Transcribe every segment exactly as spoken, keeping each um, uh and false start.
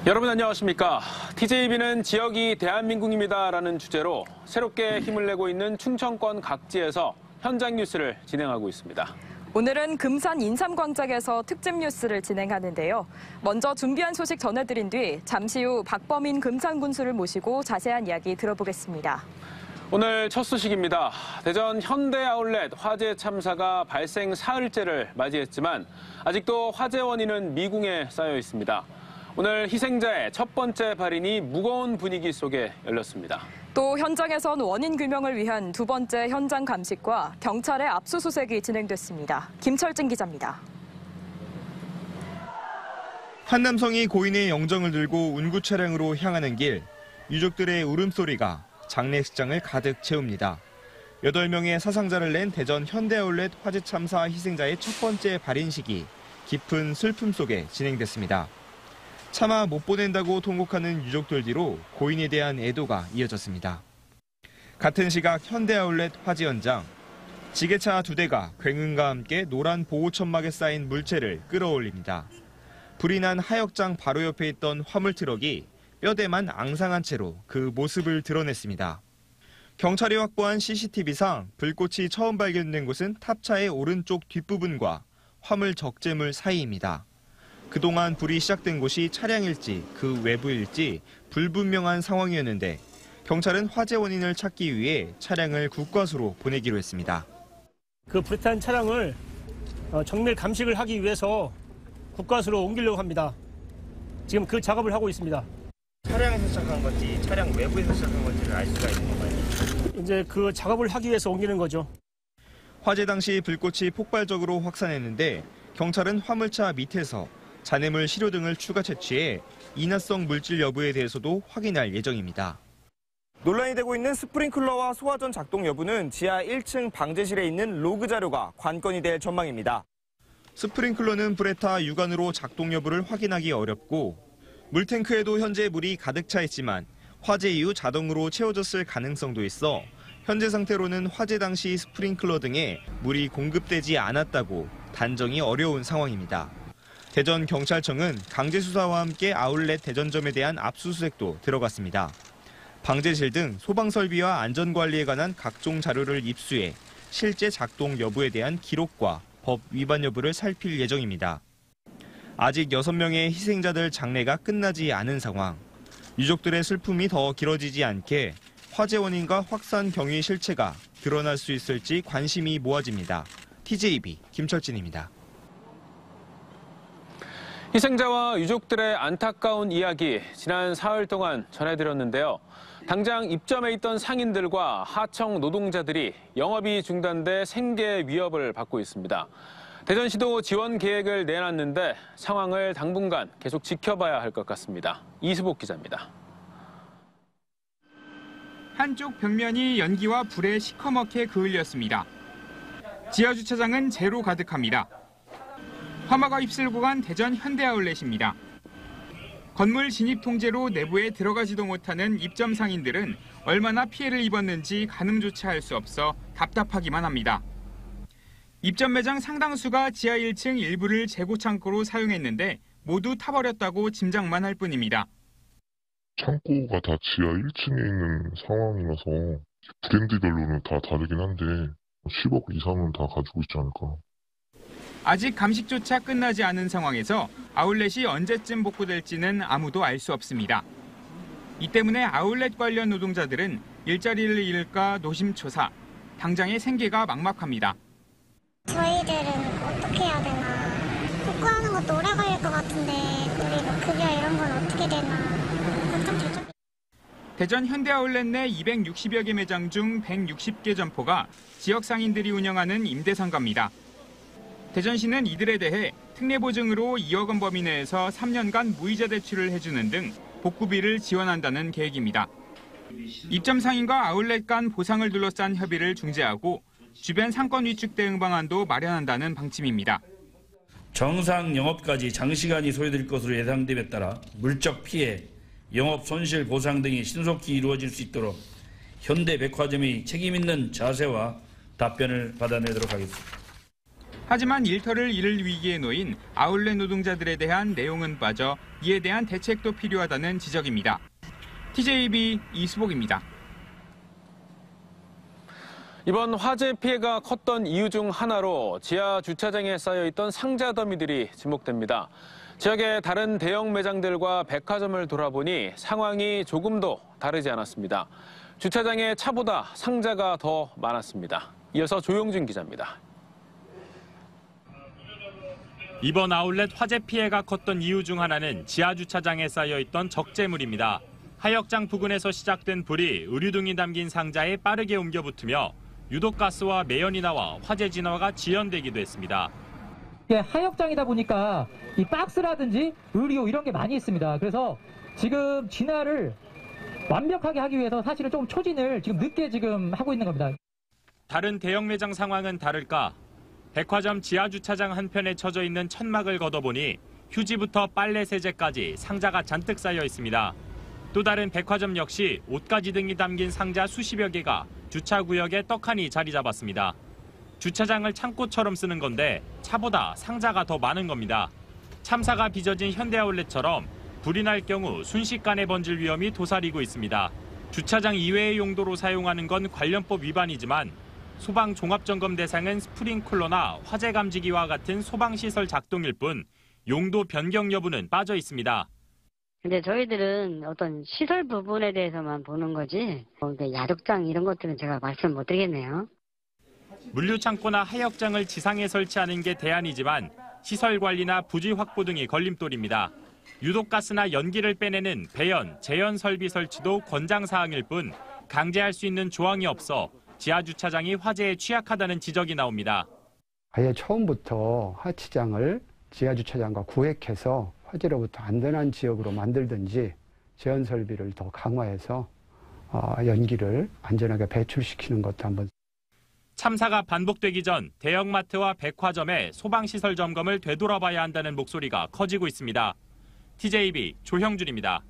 여러분 안녕하십니까. 티제이비는 지역이 대한민국입니다라는 주제로 새롭게 힘을 내고 있는 충청권 각지에서 현장 뉴스를 진행하고 있습니다. 오늘은 금산 인삼광장에서 특집 뉴스를 진행하는데요. 먼저 준비한 소식 전해드린 뒤 잠시 후 박범인 금산군수를 모시고 자세한 이야기 들어보겠습니다. 오늘 첫 소식입니다. 대전 현대아울렛 화재 참사가 발생 사흘째를 맞이했지만 아직도 화재 원인은 미궁에 쌓여 있습니다. 오늘 희생자의 첫 번째 발인이 무거운 분위기 속에 열렸습니다. 또 현장에선 원인 규명을 위한 두 번째 현장 감식과 경찰의 압수수색이 진행됐습니다. 김철진 기자입니다. 한 남성이 고인의 영정을 들고 운구 차량으로 향하는 길, 유족들의 울음소리가 장례식장을 가득 채웁니다. 여덟 명의 사상자를 낸 대전 현대아울렛 화재 참사 희생자의 첫 번째 발인식이 깊은 슬픔 속에 진행됐습니다. 차마 못 보낸다고 통곡하는 유족들 뒤로 고인에 대한 애도가 이어졌습니다. 같은 시각 현대아울렛 화재 현장, 지게차 두 대가 굉음과 함께 노란 보호천막에 쌓인 물체를 끌어올립니다. 불이 난 하역장 바로 옆에 있던 화물 트럭이 뼈대만 앙상한 채로 그 모습을 드러냈습니다. 경찰이 확보한 씨씨티비상 불꽃이 처음 발견된 곳은 탑차의 오른쪽 뒷부분과 화물 적재물 사이입니다. 그동안 불이 시작된 곳이 차량일지 그 외부일지 불분명한 상황이었는데 경찰은 화재 원인을 찾기 위해 차량을 국과수로 보내기로 했습니다. 그 불에 탄 차량을 정밀 감식을 하기 위해서 국과수로 옮기려고 합니다. 지금 그 작업을 하고 있습니다. 차량에서 시작한 건지 차량 외부에서 시작한 건지를 알 수가 있는 건가요? 이제 그 작업을 하기 위해서 옮기는 거죠. 화재 당시 불꽃이 폭발적으로 확산했는데 경찰은 화물차 밑에서 잔해물 시료 등을 추가 채취해 인화성 물질 여부에 대해서도 확인할 예정입니다. 논란이 되고 있는 스프링클러와 소화전 작동 여부는 지하 일 층 방제실에 있는 로그 자료가 관건이 될 전망입니다. 스프링클러는 불에 타 유관으로 작동 여부를 확인하기 어렵고 물탱크에도 현재 물이 가득 차 있지만 화재 이후 자동으로 채워졌을 가능성도 있어 현재 상태로는 화재 당시 스프링클러 등에 물이 공급되지 않았다고 단정이 어려운 상황입니다. 대전 경찰청은 강제 수사와 함께 아울렛 대전점에 대한 압수수색도 들어갔습니다. 방제실 등 소방 설비와 안전 관리에 관한 각종 자료를 입수해 실제 작동 여부에 대한 기록과 법 위반 여부를 살필 예정입니다. 아직 여섯 명의 희생자들 장례가 끝나지 않은 상황. 유족들의 슬픔이 더 길어지지 않게 화재 원인과 확산 경위 실체가 드러날 수 있을지 관심이 모아집니다. 티제이비 김철진입니다. 희생자와 유족들의 안타까운 이야기 지난 사흘 동안 전해드렸는데요. 당장 입점해 있던 상인들과 하청 노동자들이 영업이 중단돼 생계 위협을 받고 있습니다. 대전시도 지원 계획을 내놨는데 상황을 당분간 계속 지켜봐야 할 것 같습니다. 이수복 기자입니다. 한쪽 벽면이 연기와 불에 시커멓게 그을렸습니다. 지하 주차장은 재로 가득합니다. 화마가 휩쓸고 간 대전 현대아울렛입니다. 건물 진입 통제로 내부에 들어가지도 못하는 입점 상인들은 얼마나 피해를 입었는지 가늠조차 할 수 없어 답답하기만 합니다. 입점 매장 상당수가 지하 일 층 일부를 재고 창고로 사용했는데 모두 타버렸다고 짐작만 할 뿐입니다. 창고가 다 지하 일 층에 있는 상황이라서 브랜드별로는 다 다르긴 한데 십억 이상은 다 가지고 있지 않을까. 아직 감식조차 끝나지 않은 상황에서 아울렛이 언제쯤 복구될지는 아무도 알 수 없습니다. 이 때문에 아울렛 관련 노동자들은 일자리를 잃을까 노심초사, 당장의 생계가 막막합니다. 저희들은 어떻게 해야 되나. 복구하는 것도 오래 걸릴 것 같은데 우리 뭐 급여 이런 건 어떻게 되나 걱정되죠. 대전 현대아울렛 내 이백육십여 개 매장 중 백육십 개 점포가 지역 상인들이 운영하는 임대상가입니다. 대전시는 이들에 대해 특례보증으로 이억 원 범위 내에서 삼 년간 무이자 대출을 해주는 등 복구비를 지원한다는 계획입니다. 입점 상인과 아울렛 간 보상을 둘러싼 협의를 중재하고 주변 상권 위축 대응 방안도 마련한다는 방침입니다. 정상 영업까지 장시간이 소요될 것으로 예상됨에 따라 물적 피해, 영업 손실 보상 등이 신속히 이루어질 수 있도록 현대백화점이 책임 있는 자세와 답변을 받아내도록 하겠습니다. 하지만 일터를 잃을 위기에 놓인 아울렛 노동자들에 대한 내용은 빠져 이에 대한 대책도 필요하다는 지적입니다. 티제이비 이수복입니다. 이번 화재 피해가 컸던 이유 중 하나로 지하 주차장에 쌓여있던 상자 더미들이 지목됩니다. 지역의 다른 대형 매장들과 백화점을 돌아보니 상황이 조금도 다르지 않았습니다. 주차장에 차보다 상자가 더 많았습니다. 이어서 조용준 기자입니다. 이번 아울렛 화재 피해가 컸던 이유 중 하나는 지하 주차장에 쌓여있던 적재물입니다. 하역장 부근에서 시작된 불이 의류등이 담긴 상자에 빠르게 옮겨 붙으며 유독가스와 매연이 나와 화재 진화가 지연되기도 했습니다. 하역장이다 보니까 이 박스라든지 의류 이런 게 많이 있습니다. 그래서 지금 진화를 완벽하게 하기 위해서 사실은 좀 초진을 지금 늦게 지금 하고 있는 겁니다. 다른 대형 매장 상황은 다를까? 백화점 지하 주차장 한편에 쳐져 있는 천막을 걷어보니 휴지부터 빨래 세제까지 상자가 잔뜩 쌓여 있습니다. 또 다른 백화점 역시 옷가지 등이 담긴 상자 수십여 개가 주차구역에 떡하니 자리 잡았습니다. 주차장을 창고처럼 쓰는 건데 차보다 상자가 더 많은 겁니다. 참사가 빚어진 현대아울렛처럼 불이 날 경우 순식간에 번질 위험이 도사리고 있습니다. 주차장 이외의 용도로 사용하는 건 관련법 위반이지만 소방 종합점검 대상은 스프링클러나 화재 감지기와 같은 소방시설 작동일 뿐 용도 변경 여부는 빠져 있습니다. 근데 저희들은 어떤 시설 부분에 대해서만 보는 거지 야적장 이런 것들은 제가 말씀 못 드리겠네요. 물류창고나 하역장을 지상에 설치하는 게 대안이지만 시설 관리나 부지 확보 등이 걸림돌입니다. 유독가스나 연기를 빼내는 배연, 재연 설비 설치도 권장사항일 뿐 강제할 수 있는 조항이 없어 지하 주차장이 화재에 취약하다는 지적이 나옵니다. 아예 처음부터 하치장을 지하 주차장과 구획해서 화재로부터 안전한 지역으로 만들든지 재현 설비를 더 강화해서 연기를 안전하게 배출시키는 것도 한번. 참사가 반복되기 전 대형마트와 백화점의 소방시설 점검을 되돌아봐야 한다는 목소리가 커지고 있습니다. 티제이비 조형준입니다.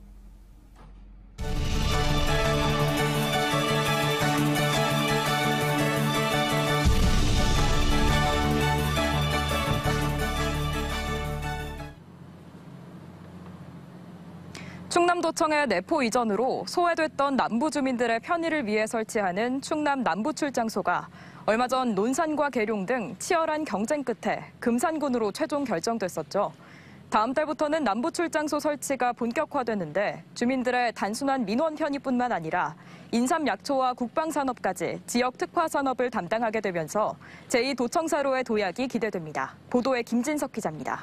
충남도청의 내포 이전으로 소외됐던 남부 주민들의 편의를 위해 설치하는 충남 남부출장소가 얼마 전 논산과 계룡 등 치열한 경쟁 끝에 금산군으로 최종 결정됐었죠. 다음 달부터는 남부출장소 설치가 본격화되는데 주민들의 단순한 민원 편의뿐만 아니라 인삼 약초와 국방산업까지 지역 특화 산업을 담당하게 되면서 제이 도청사로의 도약이 기대됩니다. 보도에 김진석 기자입니다.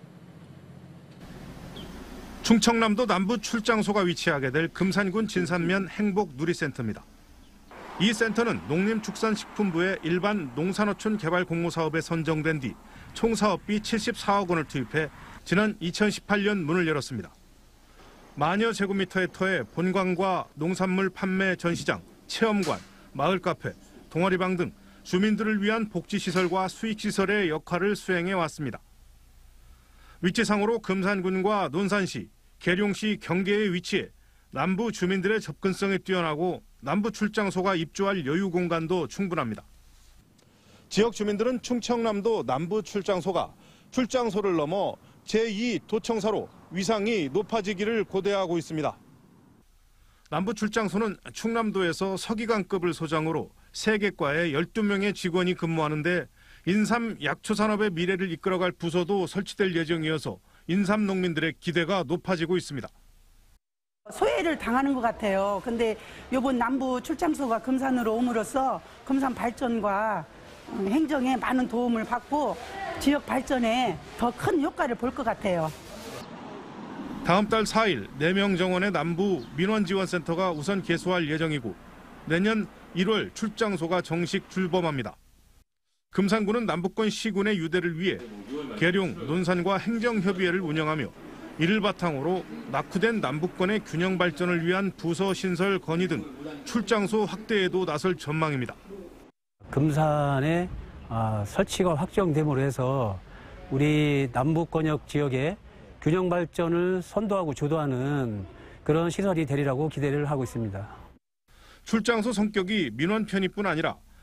충청남도 남부 출장소가 위치하게 될 금산군 진산면 행복누리센터입니다. 이 센터는 농림축산식품부의 일반 농산어촌 개발 공모사업에 선정된 뒤 총 사업비 칠십사억 원을 투입해 지난 이천십팔 년 문을 열었습니다. 만여 제곱미터의 터에 본관과 농산물 판매 전시장, 체험관, 마을 카페, 동아리방 등 주민들을 위한 복지시설과 수익시설의 역할을 수행해 왔습니다. 위치상으로 금산군과 논산시, 계룡시 경계에 위치해 남부 주민들의 접근성이 뛰어나고 남부 출장소가 입주할 여유 공간도 충분합니다. 지역 주민들은 충청남도 남부 출장소가 출장소를 넘어 제이 도청사로 위상이 높아지기를 고대하고 있습니다. 남부 출장소는 충남도에서 서기관급을 소장으로 세 개 과에 열두 명의 직원이 근무하는데 인삼 약초 산업의 미래를 이끌어갈 부서도 설치될 예정이어서 인삼 농민들의 기대가 높아지고 있습니다. 소외를 당하는 것 같아요. 근데 이번 남부 출장소가 금산으로 옴으로써 금산 발전과 행정에 많은 도움을 받고 지역 발전에 더 큰 효과를 볼 것 같아요. 다음 달 사 일 네 명 정원의 남부 민원지원센터가 우선 개소할 예정이고 내년 일월 출장소가 정식 출범합니다. 금산군은 남북권 시군의 유대를 위해 계룡, 논산과 행정협의회를 운영하며 이를 바탕으로 낙후된 남북권의 균형 발전을 위한 부서 신설 건의 등 출장소 확대에도 나설 전망입니다. 금산의 설치가 확정됨으로 해서 우리 남북권역 지역의 균형 발전을 선도하고 주도하는 그런 시설이 되리라고 기대를 하고 있습니다. 출장소 성격이 민원 편의뿐 아니라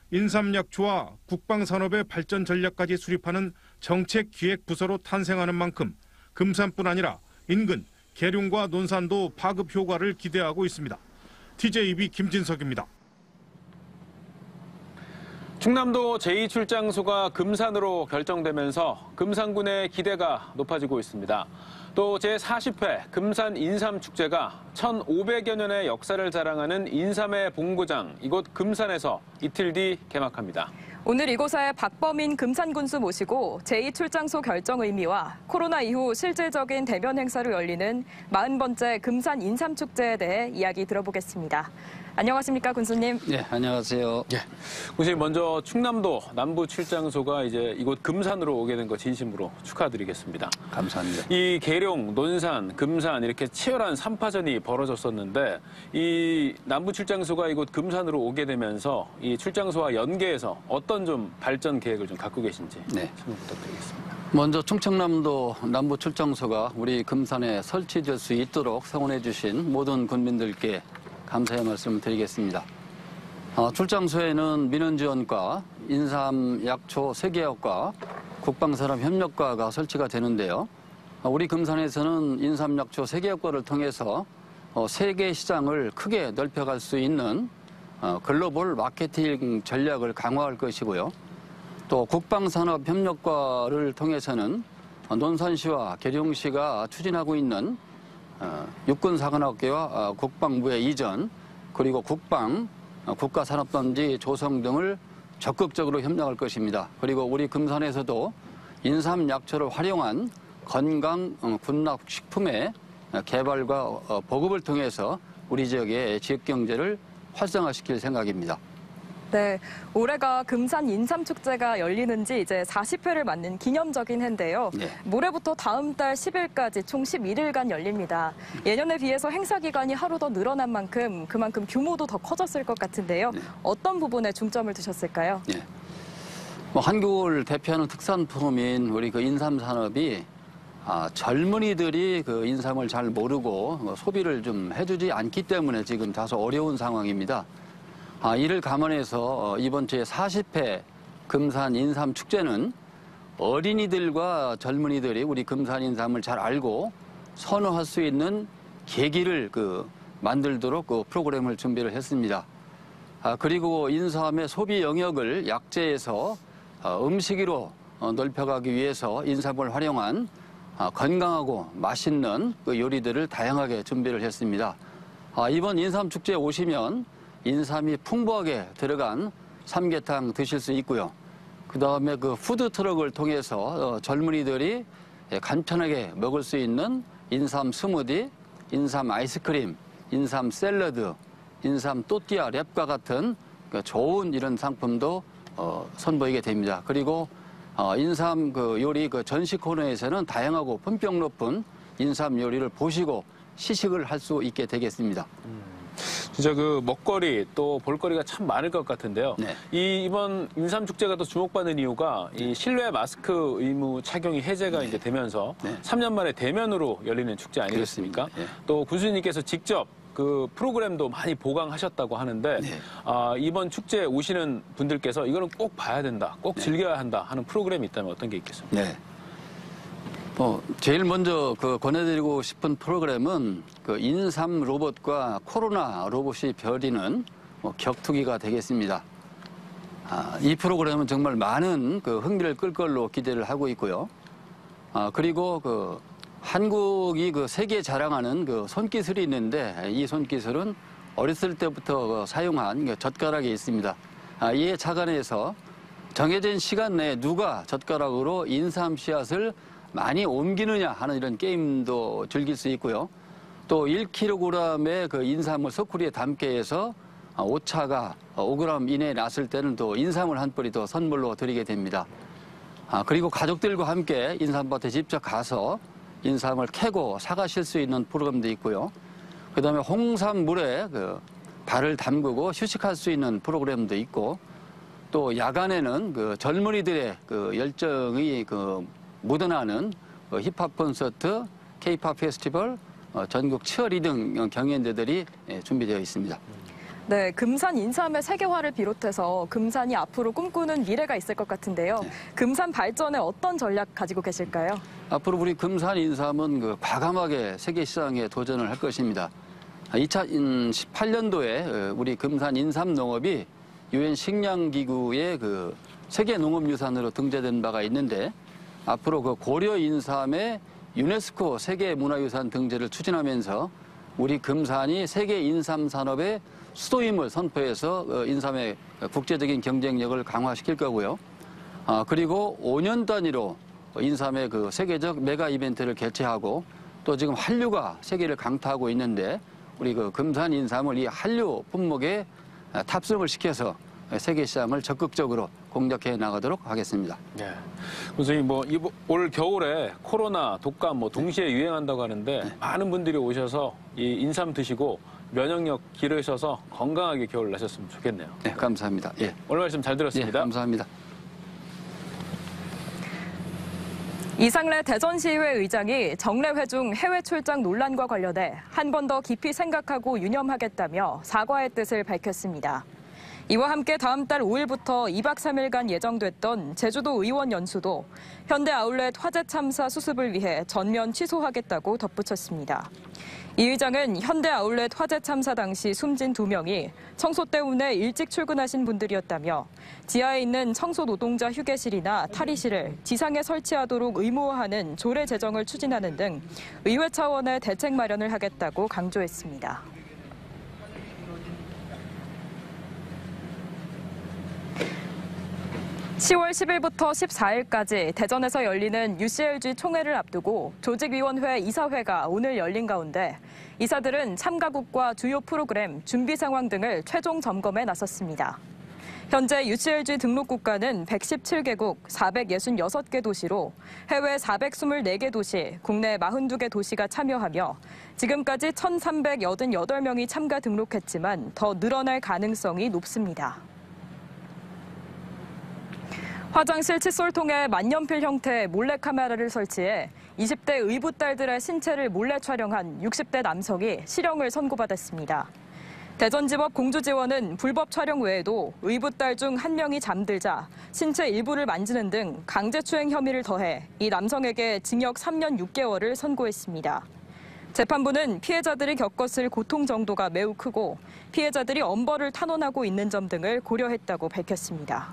인삼약초와 국방산업의 발전 전략까지 수립하는 정책기획부서로 탄생하는 만큼 금산뿐 아니라 인근 계룡과 논산도 파급 효과를 기대하고 있습니다. 티제이비 김진석입니다. 충남도 제이 출장소가 금산으로 결정되면서 금산군의 기대가 높아지고 있습니다. 또 제사십 회 금산 인삼축제가 천오백여 년의 역사를 자랑하는 인삼의 본고장 이곳 금산에서 이틀 뒤 개막합니다. 오늘 이곳에 박범인 금산군수 모시고 제이 출장소 결정 의미와 코로나 이후 실질적인 대면 행사로 열리는 사십 번째 금산 인삼축제에 대해 이야기 들어보겠습니다. 안녕하십니까, 군수님? 네, 안녕하세요. 예. 군수님, 먼저 충남도 남부 출장소가 이제 이곳 금산으로 오게 된 거 진심으로 축하드리겠습니다. 감사합니다. 이 계룡, 논산, 금산 이렇게 치열한 삼파전이 벌어졌었는데 이 남부 출장소가 이곳 금산으로 오게 되면서 이 출장소와 연계해서 어떤 좀 발전 계획을 좀 갖고 계신지 네. 설명 부탁드리겠습니다. 먼저 충청남도 남부 출장소가 우리 금산에 설치될 수 있도록 성원해 주신 모든 군민들께 감사의 말씀을 드리겠습니다. 어, 출장소에는 민원지원과 인삼약초 세계학과 국방산업협력과가 설치가 되는데요. 어, 우리 금산에서는 인삼약초 세계학과를 통해서 어, 세계 시장을 크게 넓혀갈 수 있는 어, 글로벌 마케팅 전략을 강화할 것이고요. 또 국방산업협력과를 통해서는 어, 논산시와 계룡시가 추진하고 있는 어, 육군사관학교와 어, 국방부의 이전, 그리고 국방, 어, 국가산업단지 조성 등을 적극적으로 협력할 것입니다. 그리고 우리 금산에서도 인삼약초를 활용한 건강 어, 군락식품의 개발과 어, 보급을 통해서 우리 지역의 지역경제를 활성화시킬 생각입니다. 네, 올해가 금산 인삼축제가 열리는 지 이제 사십 회를 맞는 기념적인 해인데요. 네. 모레부터 다음 달 십 일까지 총 십일 일간 열립니다. 예년에 비해서 행사 기간이 하루 더 늘어난 만큼 그만큼 규모도 더 커졌을 것 같은데요. 네. 어떤 부분에 중점을 두셨을까요? 네. 뭐 한국을 대표하는 특산 품인 우리 그 인삼 산업이 아, 젊은이들이 그 인삼을 잘 모르고 뭐 소비를 좀 해주지 않기 때문에 지금 다소 어려운 상황입니다. 아, 이를 감안해서 이번 주에 사십 회 금산 인삼 축제는 어린이들과 젊은이들이 우리 금산 인삼을 잘 알고 선호할 수 있는 계기를 그 만들도록 그 프로그램을 준비를 했습니다. 아, 그리고 인삼의 소비 영역을 약재에서 어, 음식으로 어, 넓혀가기 위해서 인삼을 활용한 아, 건강하고 맛있는 그 요리들을 다양하게 준비를 했습니다. 아, 이번 인삼 축제에 오시면 인삼이 풍부하게 들어간 삼계탕 드실 수 있고요. 그 다음에 그 푸드트럭을 통해서 어, 젊은이들이 간편하게 먹을 수 있는 인삼 스무디, 인삼 아이스크림, 인삼 샐러드, 인삼 또띠아 랩과 같은 그 좋은 이런 상품도 어, 선보이게 됩니다. 그리고 어, 인삼 그 요리 그 전시 코너에서는 다양하고 품격 높은 인삼 요리를 보시고 시식을 할 수 있게 되겠습니다. 음. 진짜 그 먹거리 또 볼거리가 참 많을 것 같은데요. 네. 이 이번 인삼축제가 또 주목받는 이유가 이 실내 마스크 의무 착용이 해제가 네. 이제 되면서 네. 삼 년 만에 대면으로 열리는 축제 아니겠습니까? 네. 또 군수님께서 직접 그 프로그램도 많이 보강하셨다고 하는데 네. 아, 이번 축제에 오시는 분들께서 이거는 꼭 봐야 된다, 꼭 네. 즐겨야 한다 하는 프로그램이 있다면 어떤 게 있겠습니까? 네. 어, 제일 먼저 그 권해드리고 싶은 프로그램은 그 인삼 로봇과 코로나 로봇이 벼리는 뭐 격투기가 되겠습니다. 아, 이 프로그램은 정말 많은 그 흥미를 끌 걸로 기대를 하고 있고요. 아, 그리고 그 한국이 그 세계에 자랑하는 그 손기술이 있는데 이 손기술은 어렸을 때부터 그 사용한 그 젓가락이 있습니다. 아, 이에 착안해서 정해진 시간 내에 누가 젓가락으로 인삼 씨앗을 많이 옮기느냐 하는 이런 게임도 즐길 수 있고요. 또 일 킬로그램의 그 인삼을 소쿠리에 담게 해서 오차가 오 그램 이내에 났을 때는 또 인삼을 한 뿌리 더 선물로 드리게 됩니다. 아, 그리고 가족들과 함께 인삼밭에 직접 가서 인삼을 캐고 사가실 수 있는 프로그램도 있고요. 그 다음에 홍삼물에 그 발을 담그고 휴식할 수 있는 프로그램도 있고, 또 야간에는 그 젊은이들의 그 열정이 그 묻어나는 그 힙합 콘서트, 케이팝 페스티벌, 어, 전국 치어리딩 경연대들이 준비되어 있습니다. 네, 금산 인삼의 세계화를 비롯해서 금산이 앞으로 꿈꾸는 미래가 있을 것 같은데요. 네. 금산 발전에 어떤 전략 가지고 계실까요? 앞으로 우리 금산 인삼은 그 과감하게 세계 시장에 도전을 할 것입니다. 이천십팔 년도에 우리 금산 인삼 농업이 유엔 식량기구의 그 세계 농업유산으로 등재된 바가 있는데 앞으로 그 고려 인삼의 유네스코 세계 문화유산 등재를 추진하면서 우리 금산이 세계 인삼 산업의 수도임을 선포해서 인삼의 국제적인 경쟁력을 강화시킬 거고요. 아, 그리고 오 년 단위로 인삼의 그 세계적 메가 이벤트를 개최하고 또 지금 한류가 세계를 강타하고 있는데 우리 그 금산 인삼을 이 한류 품목에 탑승을 시켜서 세계 시장을 적극적으로 공략해 나가도록 하겠습니다. 네. 선생님 뭐 올 겨울에 코로나, 독감 뭐 동시에 유행한다고 하는데 네. 많은 분들이 오셔서 이 인삼 드시고 면역력 기르셔서 건강하게 겨울 나셨으면 좋겠네요. 네, 감사합니다. 예. 오늘 말씀 잘 들었습니다. 예, 감사합니다. 이상래 대전시의회 의장이 정례회중 해외 출장 논란과 관련해 한 번 더 깊이 생각하고 유념하겠다며 사과의 뜻을 밝혔습니다. 이와 함께 다음 달 오 일부터 이 박 삼 일간 예정됐던 제주도 의원 연수도 현대아울렛 화재 참사 수습을 위해 전면 취소하겠다고 덧붙였습니다. 이 의장은 현대아울렛 화재 참사 당시 숨진 두 명이 청소 때문에 일찍 출근하신 분들이었다며 지하에 있는 청소 노동자 휴게실이나 탈의실을 지상에 설치하도록 의무화하는 조례 제정을 추진하는 등 의회 차원의 대책 마련을 하겠다고 강조했습니다. 시월 십일부터 십사일까지 대전에서 열리는 유씨엘지 총회를 앞두고 조직위원회 이사회가 오늘 열린 가운데 이사들은 참가국과 주요 프로그램, 준비 상황 등을 최종 점검에 나섰습니다. 현재 유씨엘지 등록 국가는 백십칠 개국 사백육십육 개 도시로 해외 사백이십사 개 도시, 국내 사십이 개 도시가 참여하며 지금까지 천삼백팔십팔 명이 참가 등록했지만 더 늘어날 가능성이 높습니다. 화장실 칫솔통에 만년필 형태의 몰래카메라를 설치해 이십 대 의붓딸들의 신체를 몰래 촬영한 육십 대 남성이 실형을 선고받았습니다. 대전지법 공주지원은 불법 촬영 외에도 의붓딸 중 한 명이 잠들자 신체 일부를 만지는 등 강제추행 혐의를 더해 이 남성에게 징역 삼 년 육 개월을 선고했습니다. 재판부는 피해자들이 겪었을 고통 정도가 매우 크고 피해자들이 엄벌을 탄원하고 있는 점 등을 고려했다고 밝혔습니다.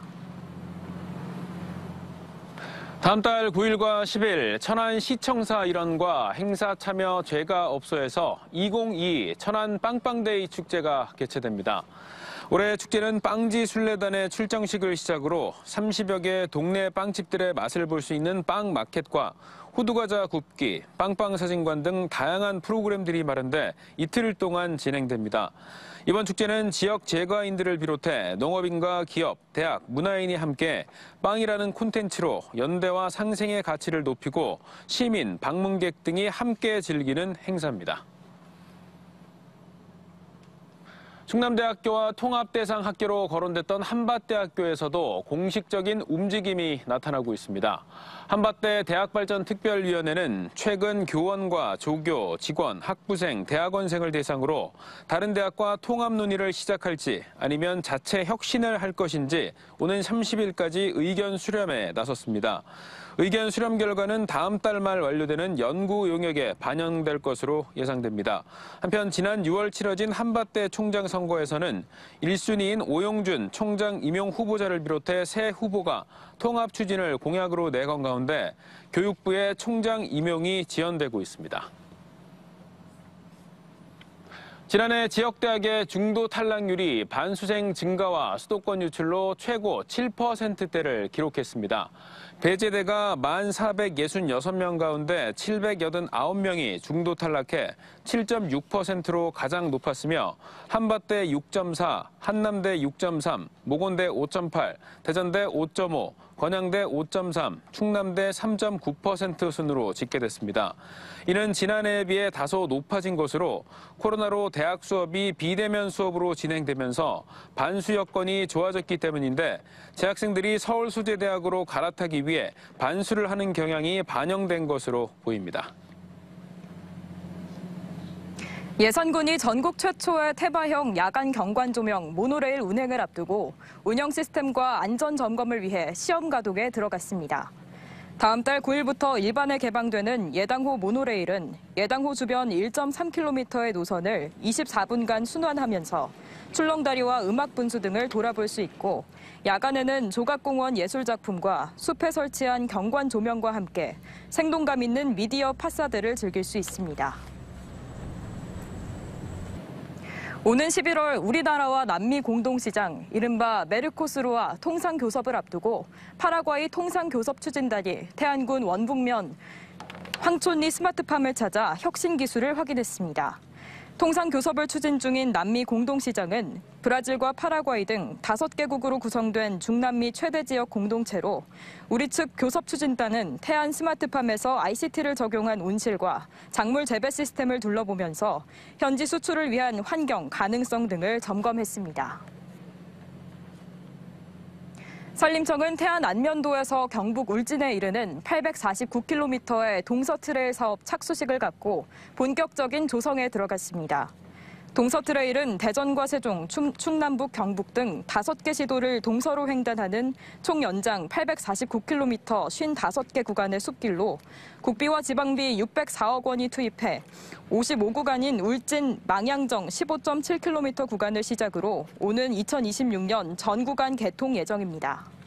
다음 달 구 일과 십 일 천안시청사 일원과 행사참여죄가업소에서 이천이십이 천안 빵빵데이 축제가 개최됩니다. 올해 축제는 빵지 순례단의 출정식을 시작으로 삼십여 개 동네 빵집들의 맛을 볼 수 있는 빵 마켓과 호두과자 굽기, 빵빵 사진관 등 다양한 프로그램들이 마련돼 이틀 동안 진행됩니다. 이번 축제는 지역 제과인들을 비롯해 농업인과 기업, 대학, 문화인이 함께 빵이라는 콘텐츠로 연대와 상생의 가치를 높이고 시민, 방문객 등이 함께 즐기는 행사입니다. 충남대학교와 통합대상 학교로 거론됐던 한밭대학교에서도 공식적인 움직임이 나타나고 있습니다. 한밭대 대학발전특별위원회는 최근 교원과 조교, 직원, 학부생, 대학원생을 대상으로 다른 대학과 통합 논의를 시작할지 아니면 자체 혁신을 할 것인지 오는 삼십 일까지 의견 수렴에 나섰습니다. 의견 수렴 결과는 다음 달 말 완료되는 연구 용역에 반영될 것으로 예상됩니다. 한편 지난 유월 치러진 한밭대 총장 선거에서는 일 순위인 오용준 총장 임용 후보자를 비롯해 세 후보가 통합 추진을 공약으로 내건 가운데 교육부의 총장 임용이 지연되고 있습니다. 지난해 지역대학의 중도 탈락률이 반수생 증가와 수도권 유출로 최고 칠 퍼센트대를 기록했습니다. 배제대가 만 사백육십육 명 가운데 칠백팔십구 명이 중도 탈락해 칠 점 육 퍼센트로 가장 높았으며 한밭대 육 점 사, 한남대 육 점 삼, 모건대 오 점 팔, 대전대 오 점 오, 건양대 오 점 삼, 충남대 삼 점 구 퍼센트 순으로 집계됐습니다. 이는 지난해에 비해 다소 높아진 것으로 코로나로 대학 수업이 비대면 수업으로 진행되면서 반수 여건이 좋아졌기 때문인데 재학생들이 서울수제대학으로 갈아타기 위해 반수를 하는 경향이 반영된 것으로 보입니다. 예산군이 전국 최초의 태바형 야간 경관 조명 모노레일 운행을 앞두고 운영 시스템과 안전 점검을 위해 시험 가동에 들어갔습니다. 다음 달 구 일부터 일반에 개방되는 예당호 모노레일은 예당호 주변 일 점 삼 킬로미터의 노선을 이십사 분간 순환하면서 출렁다리와 음악 분수 등을 돌아볼 수 있고, 야간에는 조각공원 예술작품과 숲에 설치한 경관 조명과 함께 생동감 있는 미디어 파사드를 즐길 수 있습니다. 오는 십일월 우리나라와 남미 공동시장, 이른바 메르코스루와 통상교섭을 앞두고 파라과이 통상교섭추진단이 태안군 원북면 황촌리 스마트팜을 찾아 혁신 기술을 확인했습니다. 통상교섭을 추진 중인 남미 공동시장은 브라질과 파라과이 등 다섯 개국으로 구성된 중남미 최대 지역 공동체로, 우리 측 교섭추진단은 태안 스마트팜에서 아이씨티를 적용한 온실과 작물 재배 시스템을 둘러보면서 현지 수출을 위한 환경, 가능성 등을 점검했습니다. 산림청은 태안 안면도에서 경북 울진에 이르는 팔백사십구 킬로미터의 동서트레일 사업 착수식을 갖고 본격적인 조성에 들어갔습니다. 동서트레일은 대전과 세종, 충, 충남북, 경북 등 다섯 개 시도를 동서로 횡단하는 총 연장 팔백사십구 킬로미터 오십오 개 구간의 숲길로 국비와 지방비 육백사억 원이 투입해 오십오 구간인 울진 망양정 십오 점 칠 킬로미터 구간을 시작으로 오는 이천이십육 년 전 구간 개통 예정입니다.